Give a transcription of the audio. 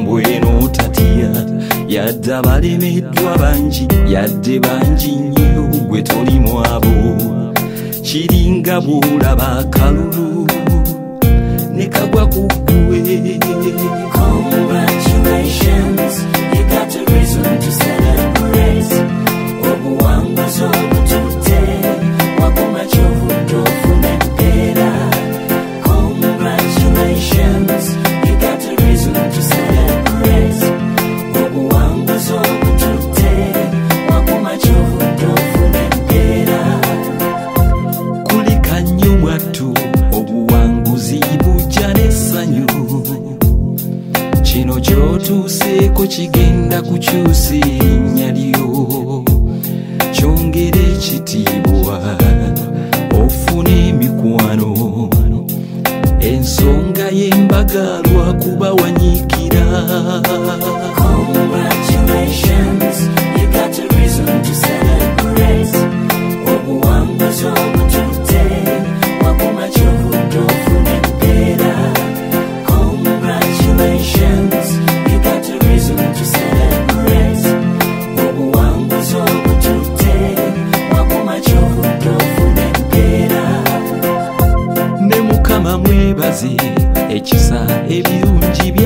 mbweno tatya yadde abalemeddwa bangi yadde bangi nnyo gwe toli mwabo kiringa bw'olaba akalulu ne kagwa ku ggwe. Congratulations, you got a reason to celebrate. Obuwanguzi obututte waguma ky'obudduufu n'empeera. Congratulations, you got a reason to celebrate. Obuwanguzi obututte waguma ky'obudduufu n'empeera. Kulika nnyo mwattu obuwanguzi bujja n'essanyu kino ky'otuuseeko kigenda kukyusa erinnya lyo kyongere ekitiibwa ofune emikwano ensonga y'embaga lwakuba wanyiikira. Congratulations, you got a reason to celebrate. Obuwanguzi obututte waguma ky'obudduufu n'empeera. Congratulations, you got a reason to celebrate. Obuwanguzi obututte waguma ky'obudduufu n'empeera. Ne Mukama mwebaze ekisa ebirungi